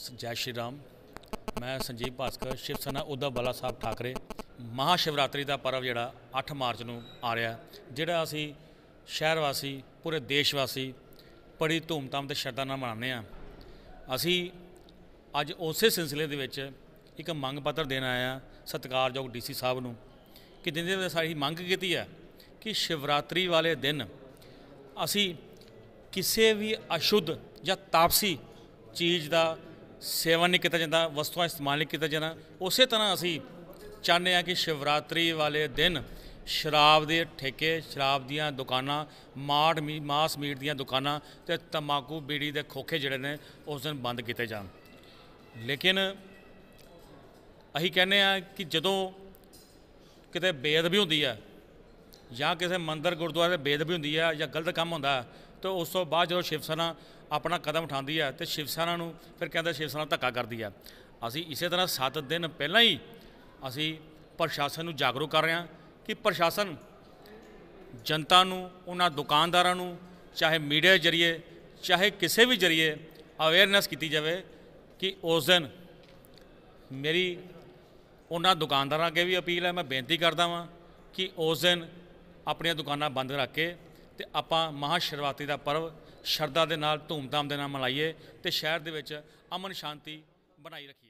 जय श्री राम। मैं संजीव भास्कर शिव सेना उद्धव बाला साहब ठाकरे। महाशिवरात्रि का पर्व जोड़ा 8 मार्च को आ रहा, जोड़ा असी शहर वासी पूरे देश वासी बड़ी धूमधाम ते श्रद्धा नाल मनाने। असी अज उस सिलसिले दे विच एक मंग पत्र देना आया सत्कारयोग DC साहब नूं कि जिन्हें सारी मंग की है कि शिवरात्रि वाले दिन असी किसी भी अशुद्ध या तापसी चीज़ का सेवन नहीं किया जाता, वस्तुआं इस्तेमाल नहीं किया जाना। उस तरह असी चाहते हैं कि शिवरात्रि वाले दिन शराब के ठेके, शराब दीयां दुकानां, मास मीट दीयां दुकानां ते तंबाकू बीड़ी के खोखे जिहड़े ने उस दिन बंद किए जान। लेकिन अही कहने कि जदों किते बेअदबी हुंदी है या किसी मंदिर गुरुद्वारे बेअदबी हुंदी है या गलत काम होंदा है तो उस तो बाद जो शिव सेना अपना कदम उठाती है तो शिव सेना नूं फिर कहते शिव सेना धक्का करती है। असी इस तरह 7 दिन पहला ही असी प्रशासन नूं जागरूक कर रहे हैं कि प्रशासन जनता नूं, उन्हां दुकानदारां नूं चाहे मीडिया के जरिए चाहे किसी भी जरिए अवेयरनैस की जाए कि उस दिन मेरी उन्हां दुकानदारां अगे भी अपील है, मैं बेनती करदा वां कि उस दिन अपनी दुकानां बंद रख के ते आपां महाशिवरात्रि का पर्व श्रद्धा दे नाल धूमधाम दे नाल मनाइए ते शहर दे विच अमन शांति बनाई रखिए।